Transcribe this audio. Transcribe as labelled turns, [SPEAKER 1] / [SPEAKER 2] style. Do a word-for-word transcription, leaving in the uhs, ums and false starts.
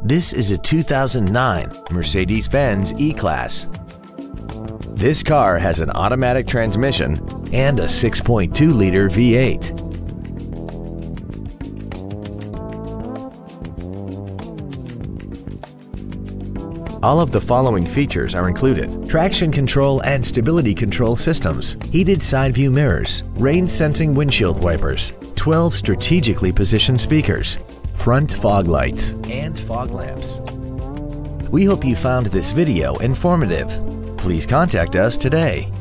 [SPEAKER 1] This is a two thousand nine Mercedes-Benz E-Class. This car has an automatic transmission and a six point two liter V eight. All of the following features are included: traction control and stability control systems, heated side view mirrors, rain sensing windshield wipers, twelve strategically positioned speakers, front fog lights, and fog lamps. We hope you found this video informative. Please contact us today.